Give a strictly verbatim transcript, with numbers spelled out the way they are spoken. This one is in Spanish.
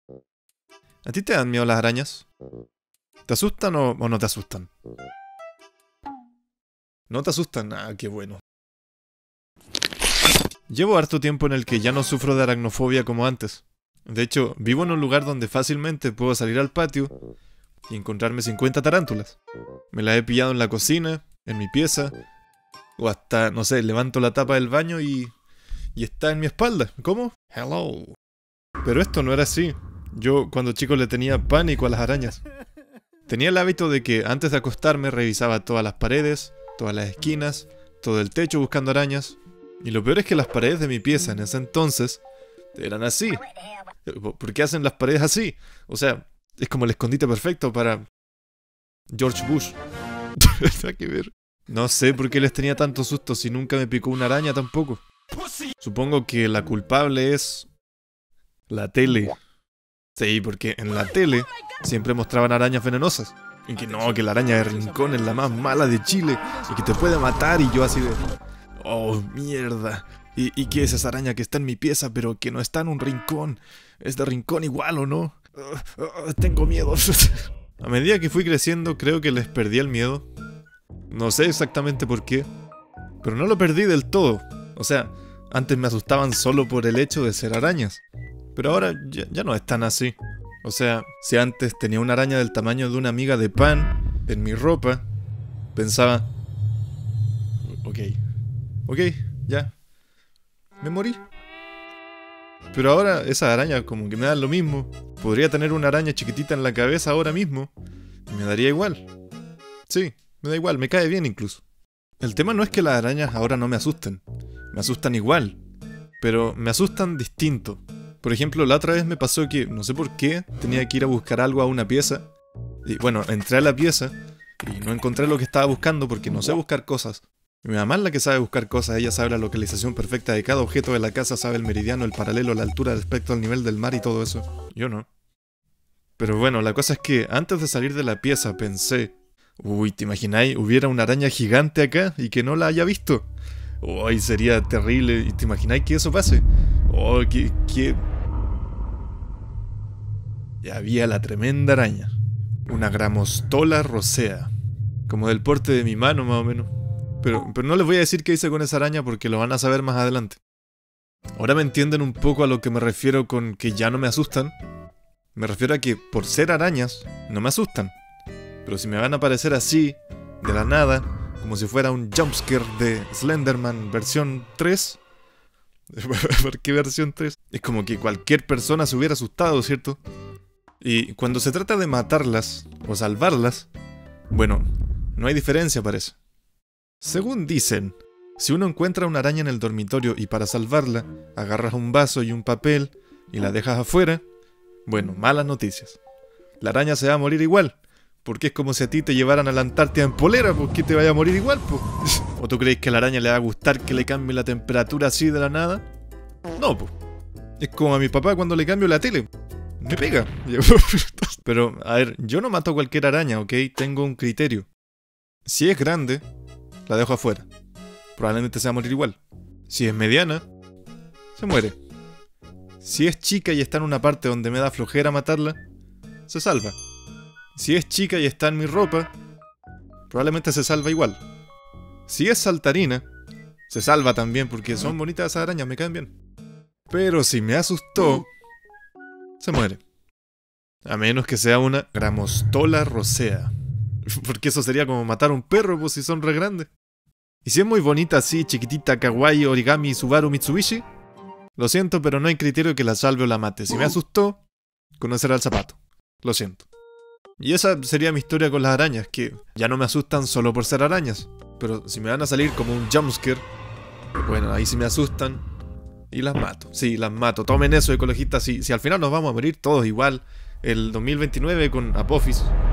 ¿A ti te dan miedo las arañas? ¿Te asustan o, o no te asustan? ¿No te asustan? Ah, qué bueno. Llevo harto tiempo en el que ya no sufro de aracnofobia como antes. De hecho, vivo en un lugar donde fácilmente puedo salir al patio y encontrarme cincuenta tarántulas. Me las he pillado en la cocina, en mi pieza, o hasta, no sé, levanto la tapa del baño y... y está en mi espalda. ¿Cómo? Hello. Pero esto no era así. Yo cuando chico le tenía pánico a las arañas. Tenía el hábito de que antes de acostarme revisaba todas las paredes, todas las esquinas, todo el techo buscando arañas. Y lo peor es que las paredes de mi pieza en ese entonces eran así. ¿Por qué hacen las paredes así? O sea, es como el escondite perfecto para George Bush. Nada que ver. No sé por qué les tenía tanto susto si nunca me picó una araña tampoco. Supongo que la culpable es la tele. Sí, porque en la tele siempre mostraban arañas venenosas. Y que no, que la araña de Rincón es la más mala de Chile y que te puede matar, y yo así de... oh, mierda. ¿Y, y qué es esa araña que está en mi pieza pero que no está en un rincón? ¿Es de Rincón igual o no? Uh, uh, tengo miedo. A medida que fui creciendo creo que les perdí el miedo. No sé exactamente por qué, pero no lo perdí del todo. O sea, antes me asustaban solo por el hecho de ser arañas, pero ahora ya, ya no es tan así. O sea, si antes tenía una araña del tamaño de una miga de pan en mi ropa, pensaba... ok, ok, ya, me morí. Pero ahora esas arañas como que me dan lo mismo. Podría tener una araña chiquitita en la cabeza ahora mismo y me daría igual. Sí, me da igual, me cae bien incluso. El tema no es que las arañas ahora no me asusten. Me asustan igual, pero me asustan distinto. Por ejemplo, la otra vez me pasó que, no sé por qué, tenía que ir a buscar algo a una pieza. Y bueno, entré a la pieza y no encontré lo que estaba buscando porque no sé buscar cosas. Mi mamá es la que sabe buscar cosas, ella sabe la localización perfecta de cada objeto de la casa, sabe el meridiano, el paralelo, la altura respecto al nivel del mar y todo eso. Yo no. Pero bueno, la cosa es que antes de salir de la pieza pensé... uy, ¿te imagináis? Hubiera una araña gigante acá y que no la haya visto. Uy, sería terrible. ¿Y te imagináis que eso pase? Oh, que... que... Y había la tremenda araña. Una Gramostola rosea. Como del porte de mi mano más o menos. Pero, pero no les voy a decir qué hice con esa araña porque lo van a saber más adelante. Ahora me entienden un poco a lo que me refiero con que ya no me asustan. Me refiero a que por ser arañas no me asustan. Pero si me van a aparecer así, de la nada, como si fuera un jumpscare de Slenderman versión tres. ¿Por qué versión tres? Es como que cualquier persona se hubiera asustado, ¿cierto? Y cuando se trata de matarlas o salvarlas, bueno, no hay diferencia parece. Según dicen, si uno encuentra una araña en el dormitorio y para salvarla, agarras un vaso y un papel y la dejas afuera, bueno, malas noticias. La araña se va a morir igual, porque es como si a ti te llevaran a la Antártida en polera, pues que te vaya a morir igual, pues. ¿O tú crees que a la araña le va a gustar que le cambie la temperatura así de la nada? No, pues. Es como a mi papá cuando le cambio la tele. Me pega. Pero, a ver, yo no mato a cualquier araña, ¿ok? Tengo un criterio. Si es grande, la dejo afuera. Probablemente se va a morir igual. Si es mediana, se muere. Si es chica y está en una parte donde me da flojera matarla, se salva. Si es chica y está en mi ropa, probablemente se salva igual. Si es saltarina, se salva también porque son bonitas esas arañas, me caen bien. Pero si me asustó, se muere. A menos que sea una Gramostola rosea. Porque eso sería como matar a un perro, pues si son re grandes. Y si es muy bonita así, chiquitita, kawaii, origami, Subaru, Mitsubishi, lo siento, pero no hay criterio que la salve o la mate. Si me asustó, conocerá el zapato. Lo siento. Y esa sería mi historia con las arañas, que ya no me asustan solo por ser arañas. Pero si me van a salir como un jumpscare, bueno, ahí sí me asustan y las mato. Sí, las mato. Tomen eso, ecologistas. Si, si al final nos vamos a morir todos igual el dos mil veintinueve con Apophis.